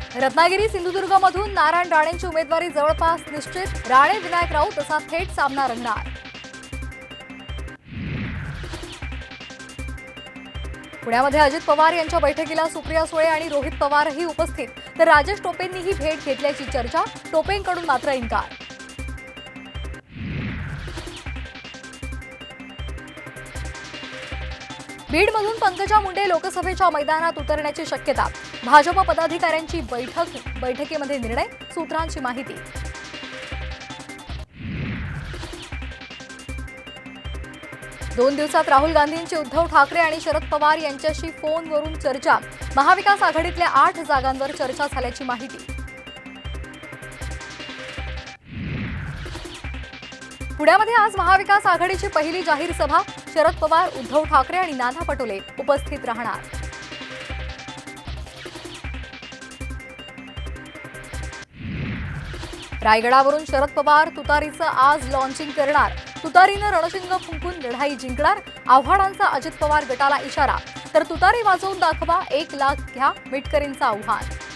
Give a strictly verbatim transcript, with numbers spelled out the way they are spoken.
रत्नागिरी सिंधुदुर्गमधून नारायण राणेंची उमेदवारी जवळपास निश्चित। राणे विनायक राऊत असा थेट सामना रंगणार। पुण्यामध्ये अजित पवार यांच्या बैठकीला सुप्रिया सुळे आणि रोहित पवारही उपस्थित, तर राजेश टोपेंनीही भेट घेतल्याची चर्चा। टोपेंकडून मात्र इन्कार। बीडमधून पंकजा मुंडे लोकसभेच्या मैदानात उतरण्याची शक्यता। भाजप पदाधिकाऱ्यांची बैठक बैठकीमध्ये निर्णय, सूत्रांची माहिती। दोन दिवसात राहुल गांधींची उद्धव ठाकरे आणि शरद पवार यांच्याशी फोनवरून चर्चा। महाविकास आघाडीतल्या आठ जागांवर चर्चा झाल्याची माहिती। पुण्यामध्ये आज महाविकास आघाडीची पहिली जाहीर सभा। शरद पवार, उद्धव ठाकरे आणि नाना पटोले उपस्थित राहणार। रायगडावरून शरद पवार तुतारीचं आज लॉन्चिंग करणार। तुतारीनं रणशिंग फुंकून लढाई जिंकणार। आव्हाडांचा अजित पवार गटाला इशारा, तर तुतारी वाजवून दाखवा, एक लाख घ्या, मिटकरींचं आव्हान।